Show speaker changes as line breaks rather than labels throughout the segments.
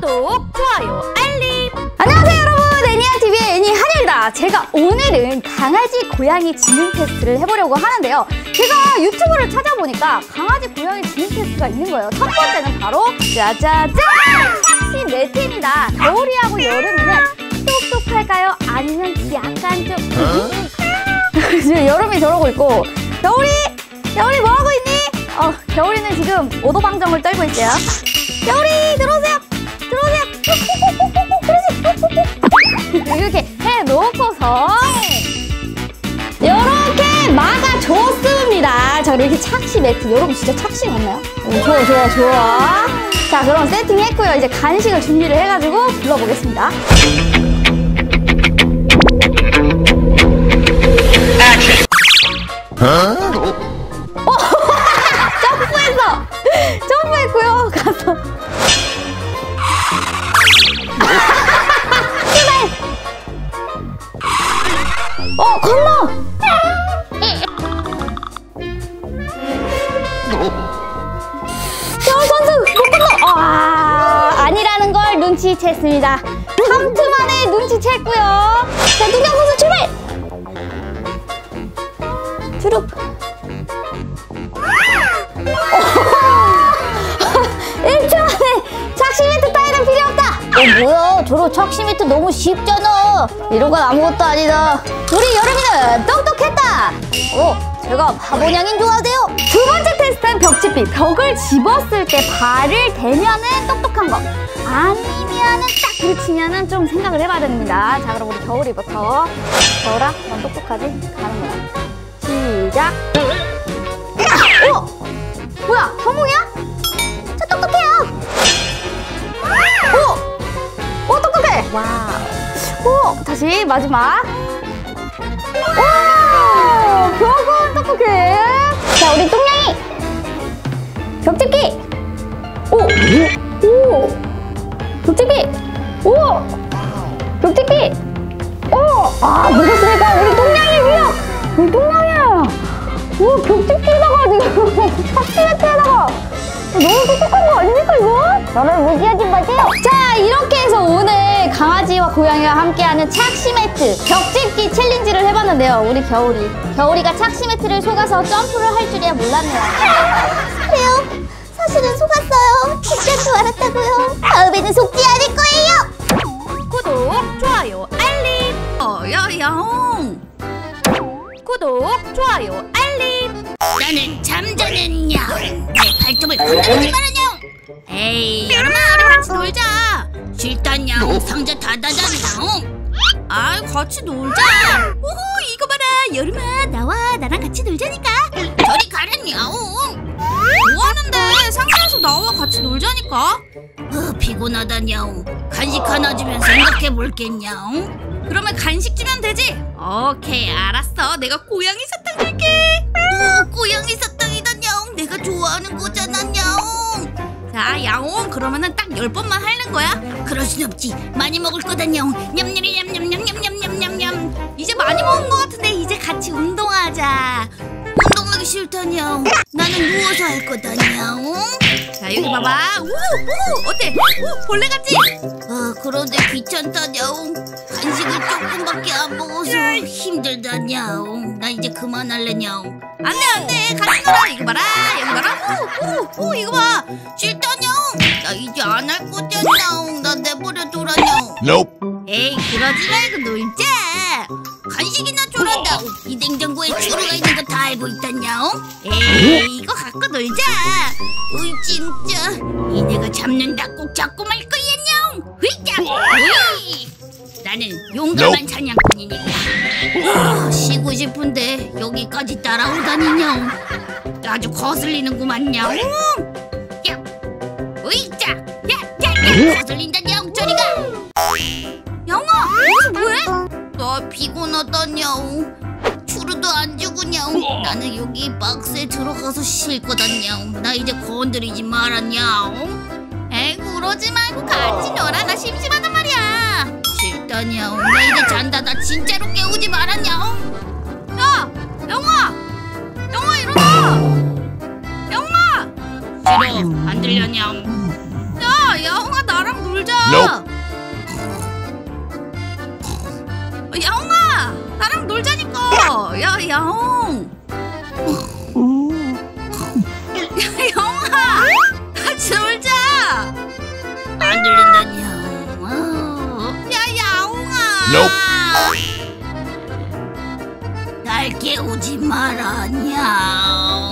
구독, 좋아요, 알림.
안녕하세요 여러분, 애니야TV의 애니 한일이다. 제가 오늘은 강아지 고양이 지능 테스트를 해보려고 하는데요. 제가 유튜브를 찾아보니까 강아지 고양이 지능 테스트가 있는 거예요. 첫 번째는 바로 짜자잔! 착시 매트입니다. 겨울이하고 여름이는 똑똑할까요? 아니면 약간 좀 지금 여름이 저러고 있고, 겨울이 뭐하고 있니? 겨울이는 지금 오도방정을 떨고 있어요. 겨울이 들어오세요. 이렇게 해놓고서 이렇게 막아줬습니다. 자, 이렇게 착시 매트. 여러분 진짜 착시 같나요? 좋아. 자, 그럼 세팅했고요. 이제 간식을 준비를 해가지고 불러보겠습니다. 점프했고요. 가서 건너! 선수 못 건너! 아니라는 걸 눈치챘습니다. 3트 만에 눈치챘고요. 자, 누경 선수 출발! 주룩! 1트 만에 착시매트 따위는 필요 없다! 뭐야, 저런 착시매트 너무 쉽잖아. 이런 건 아무것도 아니다. 우리 여름이는 똑똑했다. 제가 바보냥인 좋아하세요. 두 번째 테스트는 벽짚기. 벽을 집었을 때 발을 대면은 똑똑한 거, 아니면은 딱 부딪히면은 좀 생각을 해봐야 됩니다. 자, 그럼 우리 겨울이부터. 겨울아, 넌 똑똑하지? 가는 거야. 시작. 뭐야, 성공이야? 저 똑똑해요. 똑똑해. 와우. 다시 마지막. 벽은 똑똑해. 자, 우리 똥냥이 벽짚기. 벽짚기. 벽짚기. 보셨습니까? 우리 똥냥이 위력. 우리 똥냥이야. 벽짚기에다가 지금 착시매트에다가 너무 똑똑한 거 아닙니까, 이거? 저를 무시하지 마세요. 자, 이렇게 해서 오늘 강아지와 고양이와 함께하는 착시매트 벽짚기 챌린지를 해봤는데요. 우리 겨울이가 착시매트를 속아서 점프를 할 줄이야 몰랐네요. 그래요? 사실은 속았어요. 진짜인 줄 알았다고요. 다음에는 속지 않을 거예요.
구독, 좋아요, 알림. 야옹. 구독, 좋아요, 알림.
나는 잠자는 냥. 내 발톱을 건드리지 말아냥. 에이, 여름아, 우리 같이 놀자. 싫다냥. 상자 닫아자냥.
같이 놀자.
오호, 이거 봐라. 여름아, 나와. 나랑 같이 놀자니까. 저리 가라냥.
뭐하는데? 상자에서 나와 같이 놀자니까.
피곤하다냥. 간식 하나 주면 생각해볼게냥.
그러면 간식 주면 되지? 오케이, 알았어. 내가 고양이 사탕 줄게.
고양이 사탕이다냥. 내가 좋아하는 거잖아냥.
자, 야옹. 그러면은 딱 10번만 하는 거야.
그럴 순 없지. 많이 먹을 거다냥. 냠냠냠냠냠냠냠냠냠.
이제 많이 먹은 거 같은데 이제 같이 운동하자.
운동하기 싫다냥. 나는 누워서 할 거다냥.
자, 여기 봐봐. 어때? 벌레 같지?
그런데 귀찮다냥. 간식을 조금밖에 안 먹어서 힘들다냥. 나 이제 그만할래냥.
안돼, 같이 놀아. 이거 봐라, 여기 봐라. 이거 봐.
싫다냥. 나 이제 안 할 거잖냥. 나 내버려 두라냥.
에이, 그러지 말고 놀자.
간식이나 줘라냥. 이 냉장고에 추루가 있는 거 다 알고 있다냥.
에이, 이거 갖고 놀자.
으이, 진짜. 이내가 잡는다. 꼭 잡고 말 거야냥. 휘짝. 나는 용감한 사냥꾼이니까. 쉬고 싶은데 여기까지 따라오다니냥. 아주 거슬리는구만냥. 야, 으이짜. 야, 거슬린다냥. 저리가.
영아, 여기서 뭐해?
나 피곤하다냥. 추루도 안 주구냥. 나는 여기 박스에 들어가서 쉴 거다냥. 나 이제 건드리지 말았냥.
에이, 그러지 말고 같이 놀아. 나 심심하단 말이야.
싫다냥. 나 이제 잔다. 나 진짜로 깨우지 말았냥.
야, 영아 일어나. 영아.
싫어. 안 들려냥.
야, 야옹아, 나랑 놀자. 야옹아, 나랑 놀자니까. 야, 야옹. 야, 야옹아, 같이 놀자.
안 들린다냥.
야, 야옹아.
날 깨우지 마라냥.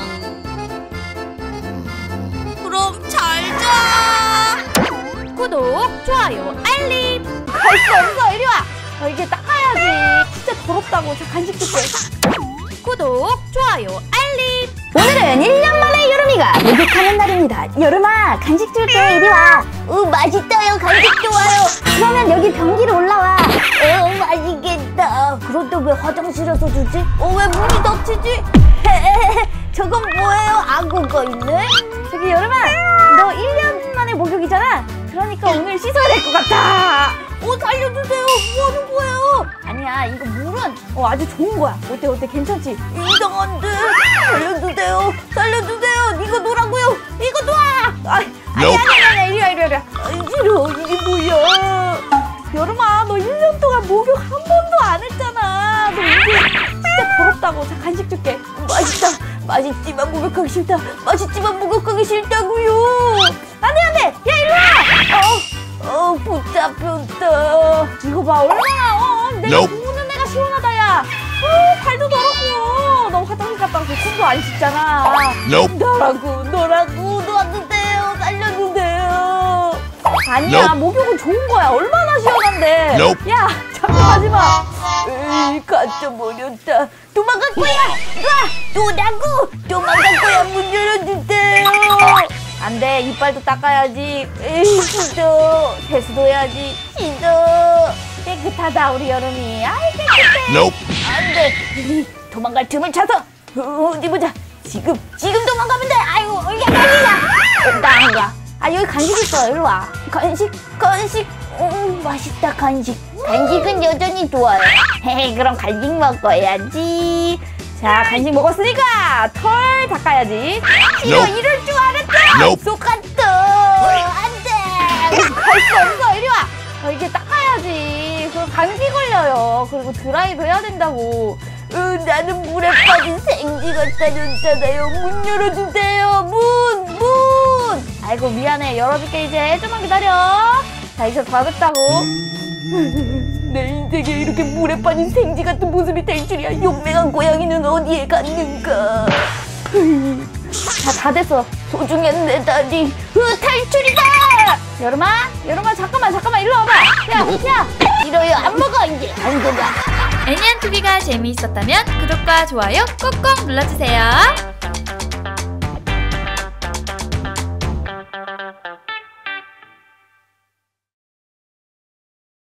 그럼 잘 자.
구독, 좋아요, 알림. 갈 수 없어. 이리 와. 이게 닦아야지. 진짜 더럽다고. 저 간식 줄게. 구독, 좋아요, 알림. 오늘은 1년 만에 여름이가 목욕하는 날입니다. 여름아, 간식 줄게. 이리 와. 맛있어요. 간식 좋아요. 그러면 여기 변기로 올라와. 맛있겠다. 그런데 왜 화장실에서 주지? 왜 문이 닫히지? 저건 뭐예요? 악어가 있네? 저기 여름아, 너 1년 만에 목욕이잖아. 그러니까 오늘 씻어야 될 것 같아. 살려주세요. 뭐 하는 거예요? 아니야, 이거 물은 아주 좋은 거야. 어때 괜찮지? 이상한데. 살려주세요. 이거 놓으라고요. 이거 놔. 아니야. 이리 와. 싫어. 이게 뭐야? 여름아, 너 1년 동안 목욕 한 번도 안 했잖아. 너 이게 진짜 더럽다고. 자, 간식 줄게. 맛있지만 목욕하기 싫다고요. 안 돼. 야, 일로 와. 붙잡혔다. 이거 봐, 얼마나 내가 보는 애가 시원하다. 야, 발도 더럽고. 너 화장실 갔다 와서 손도 안 씻잖아. 너라고 놓아주세요. 살려주세요. 아니야, 목욕은 좋은 거야. 얼마나 시원한데. 야, 자꾸 가지마. 갇혀버렸다. 도망갈 거야. 너라고 도망갈 거야. 문 열어주세요. 안 돼, 이빨도 닦아야지. 씻어. 세수도 해야지. 씻어. 깨끗하다, 우리 여름이. 깨끗해. 안 돼. 도망갈 틈을 차서. 어디 보자. 지금 도망가면 돼. 아이고, 이게 걸리냐. 나 안 가. 여기 간식 있어. 이리 와. 간식. 맛있다, 간식. 간식은 여전히 좋아요. 그럼 간식 먹어야지. 자, 간식 먹었으니까 털 닦아야지. 싫어, 이럴 줄 알았다. 속았어. 안 돼. 갈 수 없어. 이리 와. 이게 닦아야지. 그럼 감기 걸려요. 그리고 드라이도 해야 된다고. 나는 물에 빠진 생쥐 같다셨잖아요. 문 열어주세요. 문. 아이고, 미안해. 열어줄게. 이제 좀만 기다려. 자, 이제 다 됐다고. 내 인생에 이렇게 물에 빠진 생쥐 같은 모습이 될 줄이야. 용맹한 고양이는 어디에 갔는가. 자, 다 됐어. 소중한 내 다리. 탈출이다. 여름아, 잠깐만 일로 와봐. 야. 이러요. 안 먹어. 이제 안 된다.
애니안TV가 재미있었다면 구독과 좋아요 꾹꾹 눌러주세요.